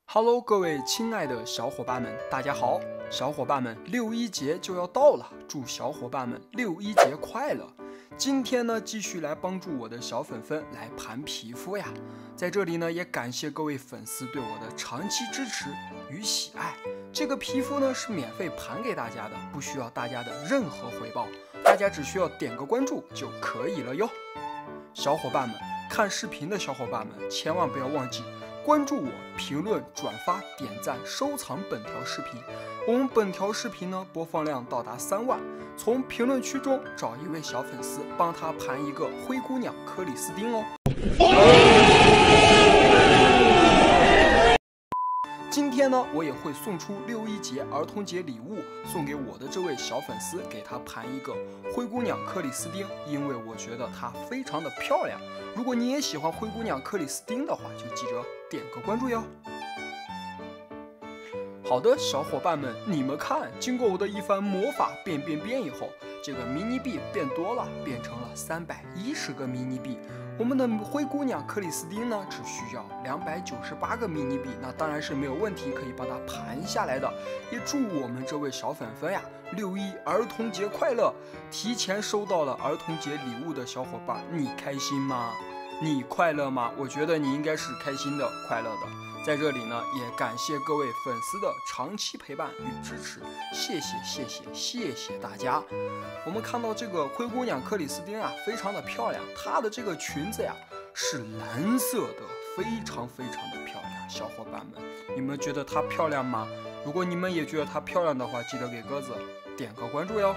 Hello， 各位亲爱的小伙伴们，大家好！小伙伴们，六一节就要到了，祝小伙伴们六一节快乐！今天呢，继续来帮助我的小粉粉来盘皮肤呀。在这里呢，也感谢各位粉丝对我的长期支持与喜爱。这个皮肤呢是免费盘给大家的，不需要大家的任何回报，大家只需要点个关注就可以了哟。小伙伴们，看视频的小伙伴们，千万不要忘记关注我、评论、转发、点赞、收藏本条视频。我们本条视频呢，播放量到达3万。从评论区中找一位小粉丝，帮他盘一个灰姑娘克里斯汀哦。今天呢，我也会送出六一节儿童节礼物，送给我的这位小粉丝，给他盘一个灰姑娘克里斯汀，因为我觉得她非常的漂亮。如果你也喜欢灰姑娘克里斯汀的话，就记着点个关注哟。好的，小伙伴们，你们看，经过我的一番魔法变以后，这个迷你币变多了，变成了310个迷你币。我们的灰姑娘克里斯汀呢，只需要298个迷你币，那当然是没有问题，可以帮她盘下来的。也祝我们这位小粉粉呀，六一儿童节快乐！提前收到了儿童节礼物的小伙伴，你开心吗？你快乐吗？我觉得你应该是开心的、快乐的。在这里呢，也感谢各位粉丝的长期陪伴与支持，谢谢大家。我们看到这个灰姑娘克里斯汀啊，非常的漂亮，她的这个裙子呀是蓝色的，非常的漂亮。小伙伴们，你们觉得她漂亮吗？如果你们也觉得她漂亮的话，记得给鸽子点个关注哟。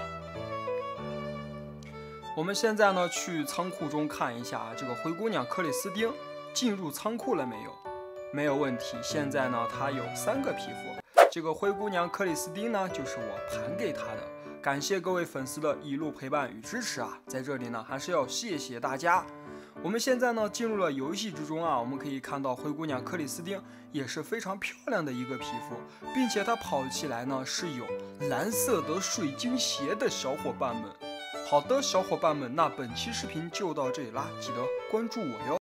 我们现在呢去仓库中看一下这个灰姑娘克里斯汀进入仓库了没有？没有问题。现在呢，她有3个皮肤。这个灰姑娘克里斯汀呢，就是我盘给她的。感谢各位粉丝的一路陪伴与支持啊！在这里呢，还是要谢谢大家。我们现在呢进入了游戏之中啊，我们可以看到灰姑娘克里斯汀也是非常漂亮的一个皮肤，并且她跑起来呢是有蓝色的水晶鞋的小伙伴们。好的，小伙伴们，那本期视频就到这里啦，记得关注我哟。